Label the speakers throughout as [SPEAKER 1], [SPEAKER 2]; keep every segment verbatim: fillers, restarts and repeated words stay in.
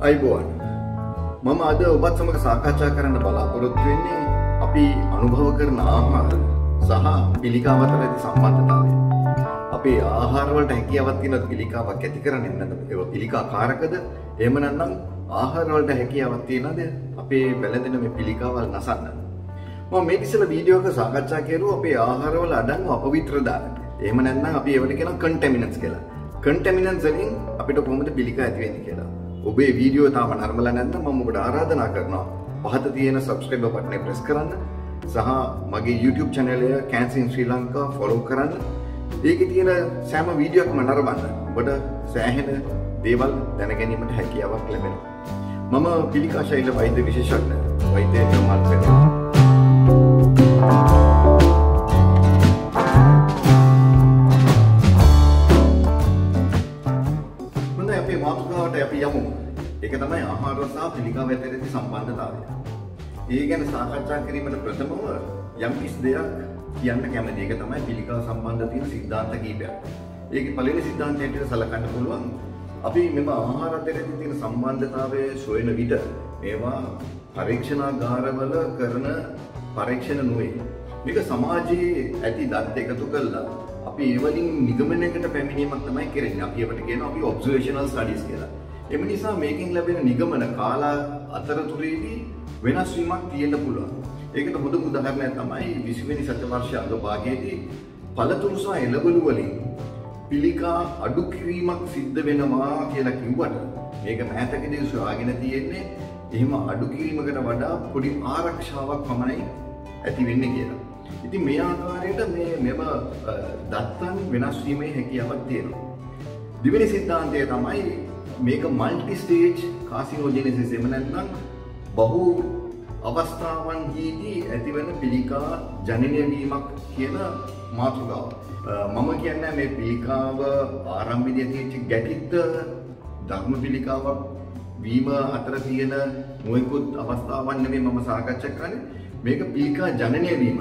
[SPEAKER 1] අයිබෝන් මම අද ඔබත් සමග සාකච්ඡා කරන්න බලාපොරොත්තු වෙන්නේ අපි අනුභව කරන ආහාර සහ පිළිකාව අතර ඇති සම්බන්ධතාවය. අපේ ආහාර වලට හැකියාවක් තියෙන පිළිකාවක් ඇති කරන්නේ නැත්නම් ඒක පිළිකාකාරකද? එහෙම නැත්නම් ආහාර වලට හැකියාවක් තියෙනද අපේ වැළඳෙන මේ පිළිකාවල් නසන්න? මම මේ ඉස්සෙල්ලා වීඩියෝ එක සාකච්ඡා කරුවා අපේ ආහාර වල අඩංගු අපවිත්‍ර දාන. එහෙම නැත්නම් අපි ඒවට කියනවා කන්ටැමිනන්ට්ස් කියලා. කන්ටැමිනන්ට්ස් වලින් අපිට කොහොමද පිළිකා ඇති වෙන්නේ කියලා. ඔබේ වීඩියෝ තාම නරඹලා නැත්නම් මම ඔබට ආරාධනා කරනවා පහත තියෙන subscribe බටන් එක press කරන්න සහ මගේ YouTube channel එක Cancer in Sri Lanka follow කරන්න. ඒකේ තියෙන සෑම වීඩියෝ එකක්ම නරඹන්න. ඔබට සෑහෙන දේවල් දැන ගැනීමට හැකියාවක් ලැබෙනවා. මම පිළිකා ශෛල වෛද්‍ය විශේෂඥ වෛද්‍ය කර්මාන්ත වෙනවා. අපි යමු. ඒක තමයි ආහාර සහ පිළිකාව අතර ඇති සම්බන්ධතාවය. ඒ ගැන සාකච්ඡා කිරීමට ප්‍රථමව යම් කිසි දෙයක් කියන්න කැමති. ඒක තමයි පිළිකාව සම්බන්ධ තියෙන સિદ્ધාන්ත කීපයක්. ඒකේ පළවෙනි સિદ્ધාන්තයට සලකන්න පුළුවන් අපි මෙම ආහාර අතර ඇති තියෙන සම්බන්ධතාවය සොයන විට මේවා පරීක්ෂණාගාරවල කරන පරීක්ෂණ නොවේ. මේක සමාජයේ ඇති දත් එකතු කළා අපි ඒ වලින් නිගමනයකට පැමිණීමක් තමයි කරන්නේ. අපි ඒවට කියනවා අපි ඔබ්සර්වේෂනල් ස්ටඩීස් කියලා. එම නිසා මේකෙන් ලැබෙන නිගමන කාලා අතරතුරේදී වෙනස් වීමක් තියෙන්න පුළුවන්. ඒකට හොඳ උදාහරණයක් තමයි විසි වෙනි සතවර්ෂයේ අග භාගයේදී පළතුරු සහ එළවලු වලින් පිළිකා අඩු කිරීමක් සිද්ධ වෙනවා කියලා කිව්වට මේක මෑතකදී සොයාගෙන තියෙන්නේ එහෙම අඩු කිරීමකට වඩා පොඩි ආරක්ෂාවක් පමණයි ඇති වෙන්නේ කියලා. ඉතින් මේ ආකාරයට මේ මෙම දත්තන් වෙනස් වීමේ හැකියාවක් තියෙනවා. දෙවෙනි સિદ્ધාන්තය තමයි මේක මල්ටි ස්ටේජ් කාසිනෝජෙනසිස් එහෙම නැත්නම් බහු අවස්ථාවන්හිදී ඇතිවන පිළිකා ජනනය වීමක් කියන මාතෘකාව. මම කියන්නේ මේ පිළිකාව ආරම්භයේදී ඇතිවෙච්ච ගැටිත්ත ධර්ම පිළිකාවක් වීම අතර තියෙන මොයිකුත් අවස්ථාවන් නෙමෙයි මම සාකච්ඡා කරන්නේ. මේක පිළිකා ජනනය වීම.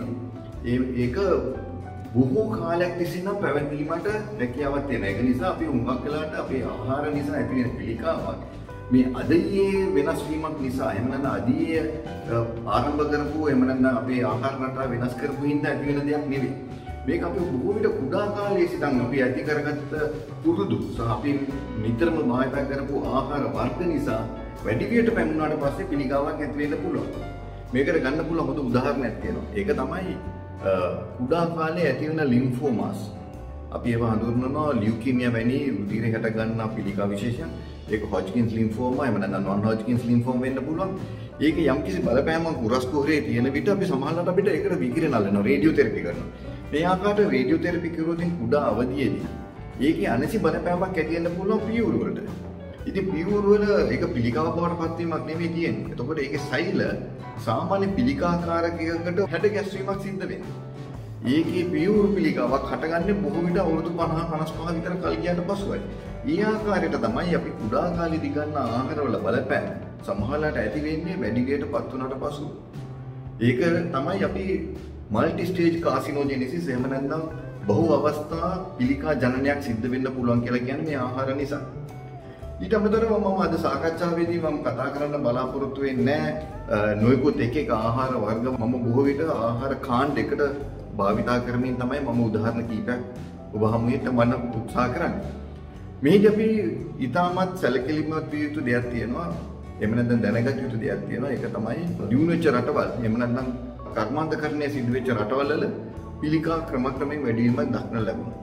[SPEAKER 1] ඒක බොහෝ කාලයක් තිස්සේ නම් පැවැත්වීමට හැකියාවක් තියෙනවා. ඒක නිසා අපි හුඟක් වෙලාවට අපේ ආහාර නිසා ඇති වෙන පිළිකාවක් මේ අදයේ වෙනස් වීමක් නිසා එහෙම නැත්නම් අදයේ ආරම්භ කරපු එහෙම නැත්නම් අපේ ආහාර රටාව වෙනස් කරපු හින්දා ඇති වෙන දෙයක් නෙවෙයි. මේක අපි බොහෝ විට කුඩා කාලයේ සිටන් අපි ඇති කරගත්ත පුරුදු සහ අපි නිතරම භාවිත කරපු ආහාර වර්ග නිසා වැඩි වියට පැමුණාට පස්සේ පිළිකාවක් ඇති වෙන්න පුළුවන්. මේකට ගන්න පුළුවන් පොදු උදාහරණයක් තියෙනවා. ඒක තමයි කුඩා කාලේ ඇතිවන ලිම්ෆෝමාස්. අපි ඒවා හඳුන්වනවා ලියුකීමියා වැනි රුධිරේ හැට ගන්නා පිළිකා විශේෂයෙන්. ඒක හොජ්කින්ස් ලිම්ෆෝමා එහෙම නැත්නම් නොන් හොජ්කින්ස් ලිම්ෆෝම වෙන්න පුළුවන්. ඒක යම්කිසි බලපෑමක් උරස් කුහරයේ තියෙන විට අපි සමහරවිට අපිට ඒකට විකිරණ අල්ලනවා රේඩියෝ තෙරපි කරනවා. මේ ආකාරයට රේඩියෝ තෙරපි කරුවොත් කුඩා අවධියේදී ඒකේ අනසි බලපෑමක් ඇති වෙන්න පුළුවන් පියවර වලට. ඉතින් පියවර වල ඒක පිළිකාව බවට පත් වීමක් නෙමෙයි තියෙන්නේ. එතකොට ඒකේ සෛල සාමාන්‍ය පිළිකාකාරකයකට හැඩ ගැස්වීමක් සිද්ධ වෙනවා. ඒකේ පියවර පිළිකාවක් හටගන්නේ බොහෝ විට අවුරුදු පනහ පනස් පහ විතර කල් ගියාට පස්සෙයි. ඒ ආකාරයට තමයි අපි කුඩා කාලේදී ගන්න ආහාරවල බලපෑම සමහරවිට ඇති වෙන්නේ වැඩි වියටපත් වුණාට පසු. ඒක තමයි අපි මල්ටි ස්ටේජ් කාසිනෝජෙනසිස් එහෙම නැත්නම් බහු අවස්ථා පිළිකා ජනනයක් සිද්ධ වෙන්න පුළුවන් කියලා කියන්නේ මේ ආහාර නිසා. ඊට අමතරව මම අද සාකච්ඡාවේදී මම කතා කරන්න බලාපොරොත්තු වෙන්නේ නොයෙකුත් එක එක ආහාර වර්ග මම බොහෝ විට ආහාර කාණ්ඩ එකට භාවිතා කරමින් තමයි මම උදාහරණ කීපයක් ඔබ හමුවට මම උත්සාහ කරන්නේ. මේක අපි ඊටමත් සැලකිලිමත් විය යුතු දෙයක් තියෙනවා. එහෙම නැත්නම් දැනගත යුතු දෙයක් තියෙනවා. ඒක තමයි දියුණු වෙච්ච රටවල්. එහෙම නැත්නම් කර්මාන්තකරණය සිදු වෙච්ච රටවල් වල පිළිකා ක්‍රමක්‍රමයෙන් වැඩි වීමක් දක්නට ලැබුණා.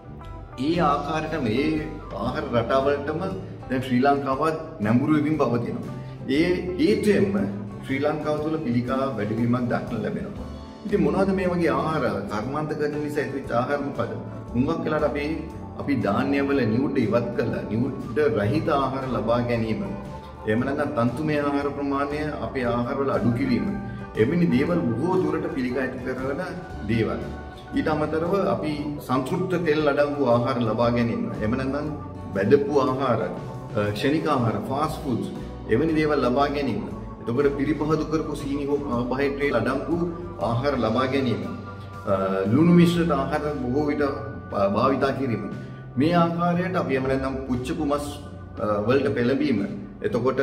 [SPEAKER 1] ඒ ආකාරයට මේ ආහාර රටාවලටම දැන් ශ්‍රී ලංකාවත් නැඹුරු වෙමින් පවතිනවා. ඒ හේතුවෙන්ම ශ්‍රී ලංකාව තුළ පිළිකා වැඩි වීමක් දක්නට ලැබෙනවා. ඉතින් මොනවද මේ වගේ ආහාර කර්මාන්තකරණ නිසා ඇතිවෙච්ච ආහාර මොකද? හුඟක් වෙලාවට අපි අපි ධාන්‍ය වල නියුඩ ඉවත් කළා. නියුඩ රහිත ආහාර ලබා ගැනීම. එහෙම නැත්නම් තන්තුමය ආහාර ප්‍රමාණය අපේ ආහාර වල අඩු කිරීම. එවැනි දේවල් බොහෝ දුරට පිළිකා ඇති කරන දේවල්. ඊට අමතරව අපි සංතෘප්ත තෙල් අඩංගු ආහාර ලබා ගැනීම. එහෙම නැත්නම් බැදපු ආහාර, ක්ෂණික ආහාර, ෆාස්ට් ෆුඩ්ස් එවැනි දේවල් ලබා ගැනීම. එතකොට පිරිපහදු කරපු සීනි හෝ කාබෝහයිඩ්‍රේට් අඩංගු ආහාර ලබා ගැනීම. ලුණු මිශ්‍රිත ආහාර බොහෝ විට භාවිතා කිරීම. මේ ආකාරයට අපි එහෙම නැත්නම් පුච්චපු මස් වලට පෙළඹීම. එතකොට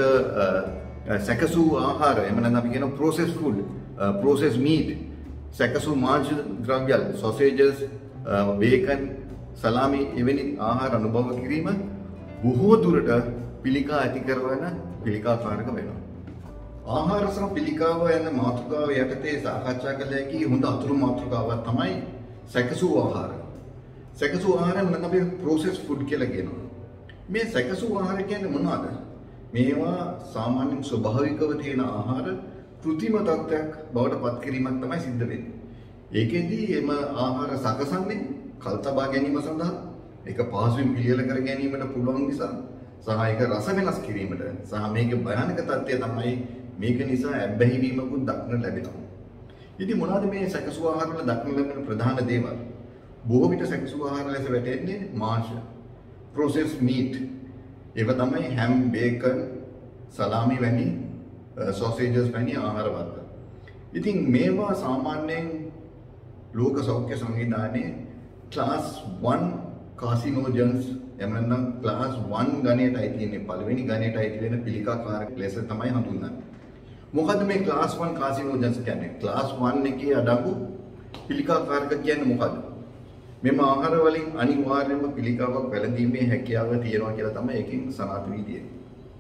[SPEAKER 1] සැකසූ ආහාර එහෙම නැත්නම් අපි කියන processed food, processed meat, සැකසූ මාංශ ද්‍රව්‍යල්, sausages, bacon, salami එවැනි ආහාර අනුභව කිරීම බොහෝ දුරට පිළිකා ඇති කරන පිළිකාකාරක වෙනවා. ආහාර සහ පිළිකාව යන මාතෘකාව යටතේ සාකච්ඡා කළ හැකි හොඳ අතුරු මාතෘකාවක් තමයි සැකසූ ආහාර. සැකසූ ආහාර නම් අපි processed food කියලා කියනවා. මේ සැකසූ ආහාර කියන්නේ මොනවද? මේවා සාමාන්‍යයෙන් ස්වභාවිකව තියෙන ආහාර කෘත්‍රිම තත්ත්වයක් බවට පත් කිරීමක් තමයි සිද්ධ වෙන්නේ. ඒකෙදී එම ආහාර සකසන්නේ කල් තබා ගැනීම සඳහා, ඒක පහසුවෙන් පිළියෙල කර ගැනීමට පුළුවන් නිසා, සහ ඒක රස වෙනස් කිරීමට, සහ මේකේ භයානක තත්ත්වය තමයි මේක නිසා ඇබ්බැහි වීමකුත් දක්න ලැබෙනවා. ඉතින් මොනවද මේ සැකසූ ආහාර වල දක්න ලැබෙන ප්‍රධාන දේවල්? බොහෝ විට සැකසූ ආහාර ලෙස වැටෙන්නේ මාංශ, processed meat. ඒවා තමයි හැම්, බේකන්, සලාමි වැනි, sausages වැනි ආහාර වර්ග. ඉතින් මේවා සාමාන්‍යයෙන් ලෝක සෞඛ්‍ය සංවිධානයේ class one carcinogens එහෙම නැත්නම් class one ගණයටයි තියෙන්නේ. පළවෙනි ගණයටයි තියෙන පිළිකාකාරක ලෙස තමයි හඳුන්වන්නේ. මොකද්ද මේ class one carcinogens කියන්නේ? class one එකේ අඩංගු පිළිකාකාරක කියන්නේ මොකද්ද? මෙම ආහාර වලින් අනිවාර්යයෙන්ම පිළිකාවක් වැළඳීමේ හැකියාව තියෙනවා කියලා තමයි එකකින් සනාථ වී තියෙන්නේ.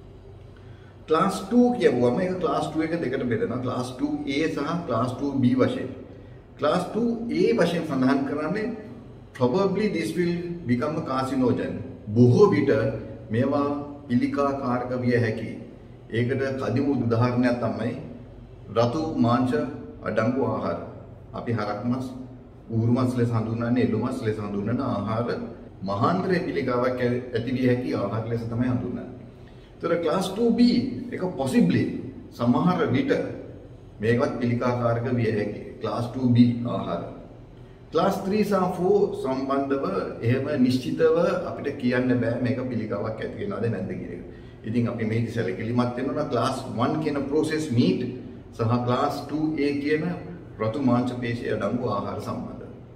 [SPEAKER 1] class two කියවුවම ඒක class two එක දෙකට බෙදෙනවා. class two A සහ class two B වශයෙන්. class two A වශයෙන් සඳහන් කරන්නේ probably this will become a carcinogen. බොහෝ විට මේවා පිළිකාකාරක විය හැකියි. ඒකට කදිම උදාහරණයක් තමයි රතු මාංශ අඩංගු ආහාර. අපි හරක් මස්, ඌරු මස් ලෙස හඳුන්වන්නේ, එළු මස් ලෙස හඳුන්වන ආහාර මහාන්තරයේ පිළිකාවක් ඇති විය හැකි ආහාර ලෙස තමයි හඳුන්වන්නේ. ඒතර class two B එක possibly සමහර විට මේකවත් පිළිකාකාරක විය හැකියි. class two B ආහාර. class three සහ four සම්බන්ධව එහෙම නිශ්චිතව අපිට කියන්න බෑ මේක පිළිකාවක් ඇති වෙනවද නැද්ද කියන එක. ඉතින් අපි මේක සැලකිලිමත් වෙනවා class one කියන processed meat සහ class two A කියන රතු මාංශ පේශි අඩංගු ආහාර සම්බන්ධව.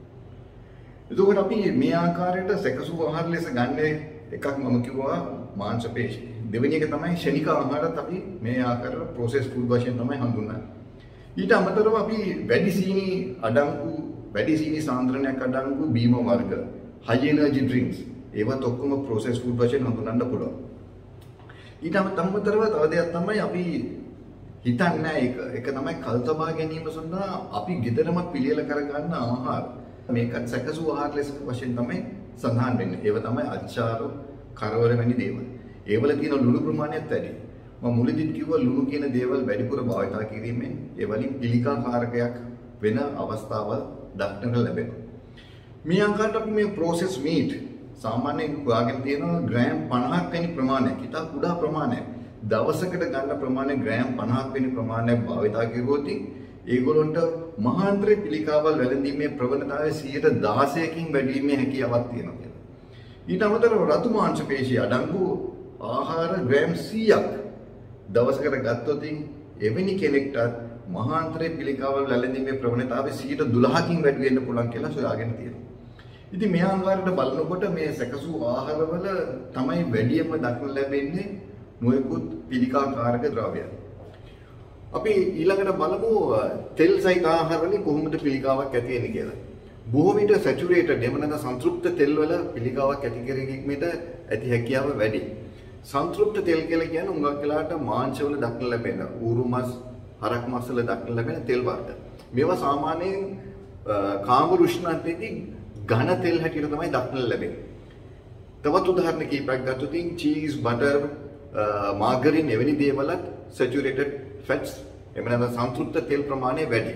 [SPEAKER 1] එතකොට අපි මේ ආකාරයට සැකසූ ආහාර ලෙස ගන්න එකක් මම කිව්වා මාංශ පේශි. දෙවෙනි එක තමයි ශනික ආහාරත් අපි මේ ආකාරයට processed food වශයෙන් තමයි හඳුන්වන්නේ. ඊට අමතරව අපි වැඩි සීනි අඩංගු වැඩි සීනි සාන්ද්‍රණයක් අඩංගු බීම වර්ග, high energy drinks ඒවත් ඔක්කොම processed food වශයෙන් හඳුන්වන්න පුළුවන්. ඊට අමතරව තව දෙයක් තමයි අපි හිතන්නේ ඒක ඒක තමයි කල් තබා ගැනීම සඳහා අපි ගෙදරම පිළියෙල කරගන්න ආහාර. මේකත් සැකසූ ආහාර ලෙස වශයෙන් තමයි සඳහන් වෙන්නේ. ඒව තමයි අච්චාර, කරවර වැනි දේවල්. ඒවල තියෙන ලුණු ප්‍රමාණයත් වැඩි. මම මුලදීත් කිව්වා ලුණු කියන දේවල් වැඩිපුර භාවිතා කිරීමෙන් ඒ වලින් පිළිකාකාරකයක් වෙන අවස්ථාවල් දක්නට ලැබෙනවා. මේ ආකාරයට අපි මේ processed meat සාමාන්‍යයෙන් හොයාගෙන තියෙනවා ග්‍රෑම් පනහක් වැනි ප්‍රමාණයක්. ඉතා කුඩා ප්‍රමාණයක්. දවසකට ගන්න ප්‍රමාණය ග්‍රෑම් පනහක් වැනි ප්‍රමාණයක් භාවිතා කරුවොත් ඒගොල්ලන්ට මහාන්තරේ පිළිකාවල් වැළඳීමේ ප්‍රවණතාවය සියයට දහසකින් වැඩි වීමේ හැකියාවක් තියෙනවා කියලා. ඊට අමතරව රතු මාංශ පේශි අඩංගු ආහාර ග්‍රෑම් සීයක් දවසකට ගත්තොත් එවැනි කෙනෙක්ට මහාන්තරේ පිළිකාවල් වැළඳීමේ ප්‍රවණතාවය සියයට දොළහකින් වැඩි වෙන්න පුළුවන් කියලා සොයාගෙන තියෙනවා. ඉතින් මේ ආකාරයට බලනකොට මේ සැකසූ ආහාරවල තමයි වැඩියෙන්ම දක්න ලැබෙන්නේ නොයෙකුත් පිළිකාකාරක ද්‍රව්‍යයන්. අපි ඊළඟට බලමු තෙල් සහිත ආහාර වලින් කොහොමද පිළිකාවක් ඇති වෙන්නේ කියලා. බොහෝ විට සැචුරේටඩ් එහෙම නැත්නම් සංතෘප්ත තෙල් වල පිළිකාවක් ඇති කිරීමට ඇති හැකියාව වැඩි. සංතෘප්ත තෙල් කියලා කියන්නේ උඟක් වෙලාවට මාංශ වල දක්න ලැබෙන ඌරු මස්, හරක් මස් වල දක්න ලැබෙන තෙල් වර්ග. මේවා සාමාන්‍යයෙන් කාම රුෂ්ණත්වයේදී ඝන තෙල් හැටියට තමයි දක්න ලැබෙන්නේ. තවත් උදාහරණ කිහිපයක් ගත්තොත් චීස්, බටර්, මාගරින් එවැනි දේවලත් saturated fats එහෙම නැත්නම් සංතෘප්ත තෙල් ප්‍රමාණය වැඩි.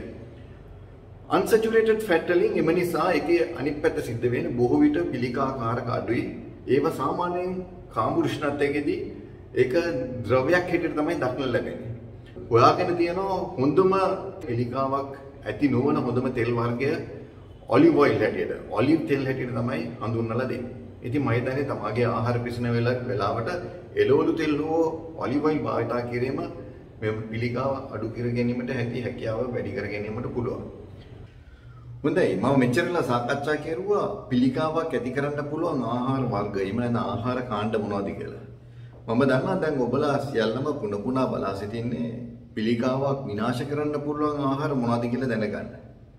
[SPEAKER 1] unsaturated fat වලින් එම නිසා ඒකේ අනිත් පැත්ත සිද්ධ වෙන්නේ බොහෝ විට පිළිකාකාරක අඩුයි. ඒවා සාමාන්‍යයෙන් කාම රුෂ්ණත්වයේදී ඒක ද්‍රවයක් හැටියට තමයි දක්න ලැබෙන්නේ. හොයාගෙන තියෙනවා හොඳම පිළිකාවක් ඇති නොවන හොඳම තෙල් වර්ගය ඔලිව් ඔයිල් හැටියට. ඔලිව් තෙල් හැටියට තමයි හඳුන්වලා දෙන්නේ. ඉතින් මම හිතන්නේ තමගේ ආහාර පිසින වෙලාවට එළවලු තෙල් හෝ ඔලිව් ඔයිල් භාවිතා කිරීම මේ පිළිකාව අඩු කර ගැනීමට හැකි හැකියාව වැඩි කර ගැනීමට පුළුවන්. හොඳයි මම මෙච්චරලා සාකච්ඡා කරුවා පිළිකාවක් ඇති කරන්න පුළුවන් ආහාර වර්ග එහෙම නැත්නම් ආහාර කාණ්ඩ මොනවද කියලා. මම දන්නවා දැන් ඔබලා සියල්ලම පුන පුනා බලා සිටින්නේ පිළිකාවක් විනාශ කරන්න පුළුවන් ආහාර මොනවද කියලා දැනගන්න.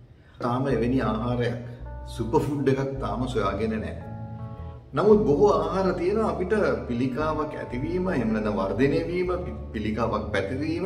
[SPEAKER 1] තාම එවැනි ආහාරයක් සුපර් ෆුඩ් එකක් තාම සොයාගෙන නැහැ. නමුත් බොහෝ ආහාර තියෙනවා අපිට පිළිකාවක් ඇතිවීම, එහෙම නැත්නම් වර්ධනය වීම, පිළිකාවක් පැතිරීම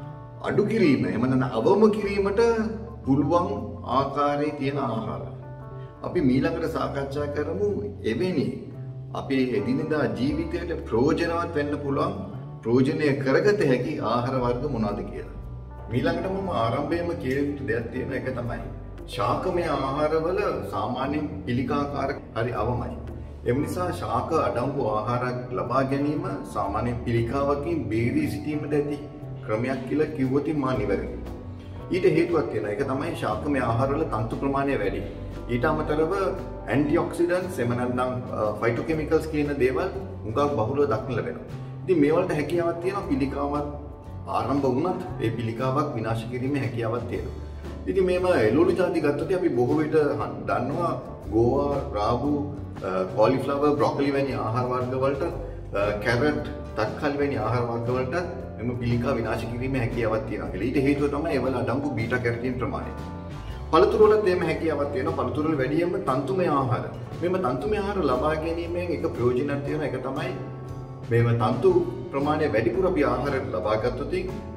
[SPEAKER 1] අඩු කිරීම, එහෙම නැත්නම් අවම කිරීමට පුළුවන් ආකාරයේ තියෙන ආහාර. අපි ඊළඟට සාකච්ඡා කරමු එවැනි අපේ එදිනෙදා ජීවිතයට ප්‍රයෝජනවත් වෙන්න පුළුවන් ප්‍රයෝජනය කරගත හැකි ආහාර වර්ග මොනවද කියලා. ඊළඟට මම ආරම්භයේම කිය යුතු දෙයක් තියෙන එක තමයි ශාකමය ආහාරවල සාමාන්‍ය පිළිකාකාර හරි අවමයි. එම නිසා ශාක අඩංගු ආහාරයක් ලබා ගැනීම සාමාන්‍ය පිළිකාවකින් බේරී සිටීමට ඇති ක්‍රමයක් කියලා කිව්වොත් මා නිවැරදි. ඊට හේතුවක් තියෙනවා. ඒක තමයි ශාකමය ආහාරවල තන්තු ප්‍රමාණය වැඩි. ඊට අමතරව ඇන්ටිඔක්සිඩන්ට්ස් එම නැත්නම් ෆයිටෝකෙමිකල්ස් කියන දේවල් උඟක් බහුලව දක්න ලැබෙනවා. ඉතින් මේ වලට හැකියාවක් තියෙනවා පිළිකාවක් ආරම්භ වුණත් ඒ පිළිකාවක් විනාශ කිරීමේ හැකියාවක් තියෙනවා. ඉතින් මේම එළවලු ಜಾති ගත්තොත් අපි බොහෝ විට දන්නවා ගෝවා, රාබු, කොලිෆ්ලවර්, බ්‍රොකොලි වැනි ආහාර වර්ග වලට, කැරට්, තක්කල් වැනි ආහාර වර්ග වලට මෙම පිළිකා විනාශ කිරීමේ හැකියාවක් තියෙනවා කියලා. ඊට හේතුව තමයි ඒවල අඩංගු බීටා කැරටින් ප්‍රමාණය. පළතුරු වලත් එම හැකියාවක් තියෙනවා. පළතුරු වල වැඩියෙන්ම තන්තුමය ආහාර. මෙම තන්තුමය ආහාර ලබා ගැනීමෙන් එක ප්‍රයෝජනයක් තියෙනවා. ඒක තමයි මේව තන්තු ප්‍රමාණය වැඩිපුර අපි ආහාරයට ලබා ගත්තොත්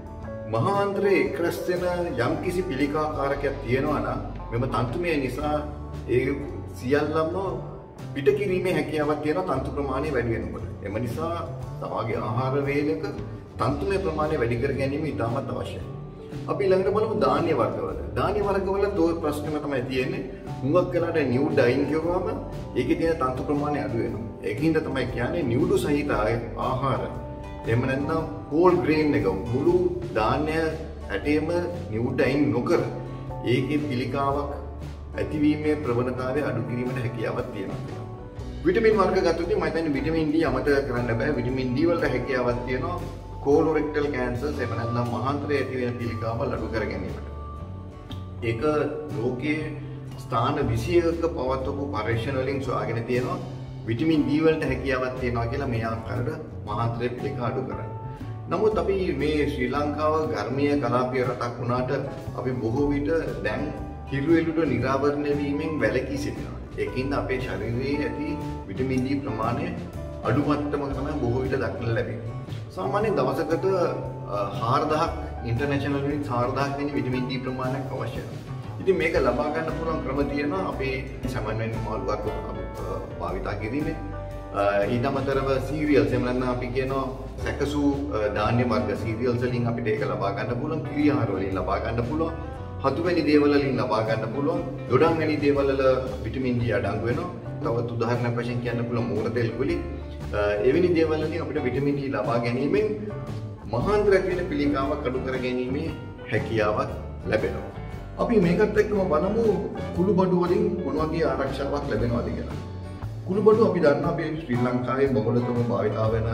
[SPEAKER 1] මහාන්තරයේ එක්රැස් වෙන යම්කිසි පිළිකාකාරකයක් තියෙනවා නම් මෙම තන්තුමය නිසා ඒ සියල්ලම පිට කිරීමේ හැකියාවක් තියෙනවා තන්තු ප්‍රමාණය වැඩි වෙනකොට. එම නිසා තමාගේ ආහාර වේලක තන්තුමය ප්‍රමාණය වැඩි කර ගැනීම ඉතාමත් අවශ්‍යයි. අපි ඊළඟට බලමු ධාන්‍ය වර්ගවල. ධාන්‍ය වර්ගවල තෝ ප්‍රශ්නම තමයි තියෙන්නේ. හුඟක් වෙලාට නියුඩයින් කියවම ඒකේ තියෙන තන්තු ප්‍රමාණය අඩු වෙනවා. ඒකින්ද තමයි කියන්නේ නියුඩු සහිත ආහාර. එහෙම නැත්නම් හෝල් ග්‍රේන් එක මුළු ධාන්‍ය ඇටේම නියුඩයින් නොකර ඒකේ පිළිකාවක් ඇතිවීමේ ප්‍රවණතාවය අඩු කිරීමට හැකියාවක් තියෙනවා. විටමින් වර්ග ගත්තොත් මම හිතන්නේ විටමින් D අමතක කරන්න බෑ. විටමින් D වලට හැකියාවක් තියෙනවා කොලොරෙක්ටල් කැන්සර්ස් එහෙම නැත්නම් මහාන්තරයේ ඇති වෙන පිළිකාවල් අඩු කර ගැනීමට. ඒක ලෝකයේ ස්ථාන විසියක පවත්වපු පරීක්ෂණ වලින් සොයාගෙන තියෙනවා විටමින් D වලට හැකියාවක් තියෙනවා කියලා මේ ආකාරයට මහාන්තරයේ පිළිකා අඩු කරන්න. නමුත් අපි මේ ශ්‍රී ලංකාව ගර්මීය කලාපීය රටක් වුණාට අපි බොහෝ විට දැන් හිරු එළුට නිරාවරණය වීමෙන් වැළකී සිටිනවා. ඒකින්ද අපේ ශරීරයේ ඇති විටමින් D ප්‍රමාණය අඩු මට්ටමක තමයි බොහෝ විට දක්නට ලැබෙන්නේ. සාමාන්‍යයෙන් දවසකට හාරදහක් ඉන්ටර්නැෂනල් වලින් හාරදහක් වෙන විටමින් D ප්‍රමාණයක් අවශ්‍යයි. ඉතින් මේක ලබා ගන්න පුළුවන් ක්‍රම තියෙනවා අපේ සමන් වෙන මාළු වර්ග භාවිතා කිරීමෙන්. ඊට අමතරව සීරියල්ස් එහෙම නැත්නම් අපි කියනවා සැකසු ධාන්‍ය වර්ග සීරියල්ස් වලින් අපිට ඒක ලබා ගන්න පුළුවන්. කිරි ආහාර වලින් ලබා ගන්න පුළුවන්. හතු වැනි දේවල් වලින් ලබා ගන්න පුළුවන්. දොඩම් වැනි දේවල් වල විටමින් D අඩංගු වෙනවා. තවත් උදාහරණයක් වශයෙන් කියන්න පුළුවන් මෝර තෙල් කුලි. එවැනි දේවල් වලින් අපිට විටමින් D ලබා ගැනීමෙන් මහාන්තරයක් වෙන පිළිකාවක් අඩු කර ගැනීමේ හැකියාවක් ලැබෙනවා. අපි මේකත් එක්කම බලමු කුළුබඩු වලින් මොන වගේ ආරක්ෂාවක් ලැබෙනවද කියලා. කුළුබඩු අපි දන්නවා අපි ශ්‍රී ලංකාවේ බහුලතම භාවිතා වෙන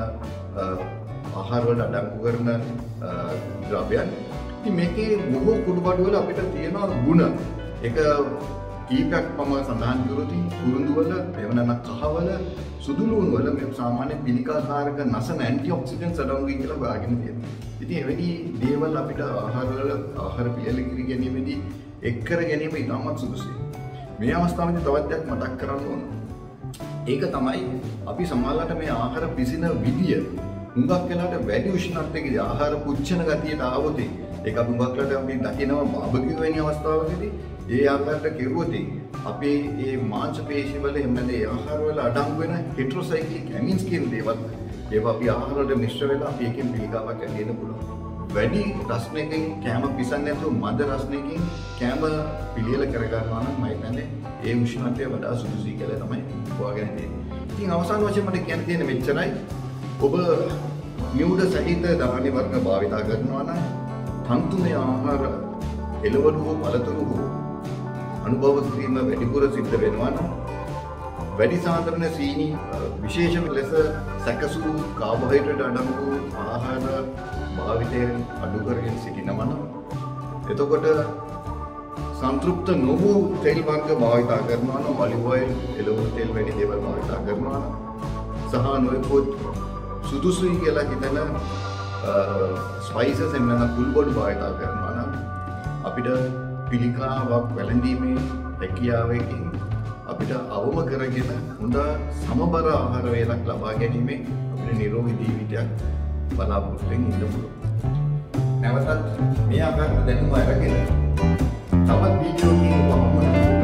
[SPEAKER 1] ආහාර වල අඩංගු කරන ද්‍රව්‍යයන්. ඉතින් මේකේ බොහෝ කුළුබඩු වල අපිට තියෙන ගුණ එක කීපයක් මම සඳහන් කරොත් කුරුඳු වල එවන නම් කහවල සුදු ලුණු වල මේ සාමාන්‍ය පිළිකාකාරක නැසන ඇන්ටිඔක්සිඩන්ට්ස් අඩංගුයි කියලා හොයාගෙන තියෙනවා. ඉතින් එවැනි දේවල් අපිට ආහාර වල ආහාර පිළියෙල කිරි ගැනීමේදී එක් කර ගැනීම ඉතාමත් සුදුසුයි. මේ අවස්ථාවේදී තවත් දෙයක් මතක් කරන්න ඕන. ඒක තමයි අපි සමහරවිට මේ ආහාර පිසින විදිය හුඟක් වෙලාට වැඩි උෂ්ණත්වයකදී ආහාර පුච්චන ගතියට ආවොත් ඒක අපි හුඟක් වෙලාට අපි දකිනවා බාබකියු වැනි අවස්ථාවකදී ඒ ආකාරයට කෙරුවොත් අපේ මේ මාංශ පේශි වල එහෙම නැත්නම් ඒ ආහාර වල අඩංගු වෙන හෙටරොසයික්ලික් ඇමින්ස් කියන දේවල් ඒවා අපි ආහාර වලට මිශ්‍ර වෙලා අපි එකෙන් පිළිකාවක් ඇති වෙන්න පුළුවන්. වැඩි රසණයකින් කැම පිසන්නේ නැතුව මද රසණයකින් කැම පිළියෙල කර ගන්නවා නම් මම හිතන්නේ ඒ උෂ්ණත්වය වඩා සුදුසුයි කියලා තමයි හොයාගෙන තියෙන්නේ. ඉතින් අවසාන වශයෙන් මට කියන්න තියෙන්නේ මෙච්චරයි. ඔබ නියුඩ සහිත ධාන්‍ය වර්ග භාවිතා කරනවා නම් තන්තුමය ආහාර එළවලු හෝ පළතුරු හෝ අනුභව කිරීම වැඩිපුර සිද්ධ වෙනවා නම් වැඩි සාධාරණ සීනි විශේෂ ලෙස සැකසු කාබෝහයිඩ්‍රේට් අඩංගු ආහාර භාවිතයෙන් අඩු කරගෙන සිටිනවා නම් එතකොට සංතෘප්ත නොවූ තෙල් වර්ග භාවිතා කරනවා නම් ඔලිව් ඔයිල් එළවලු තෙල් වැනි දේවල් භාවිතා කරනවා නම් සහ නොයෙකුත් සුදුසුයි කියලා හිතන ස්පයිසස් එහෙම නැත්නම් කුල්බඩු භාවිත කරනවා නම් අපිට පිළිකාවක් වැළඳීමේ හැකියාවකින් අපිට අවම කරගෙන හොඳ සමබර ආහාර වේලක් ලබා ගැනීමෙන් අපිට නිරෝගී ජීවිතයක් බලාපොරොත්තු වෙන්න ඉන්න පුළුවන්. නැවතත් මේ ආකාරයට දැනුම අරගෙන තවත් වීඩියෝ එකකින්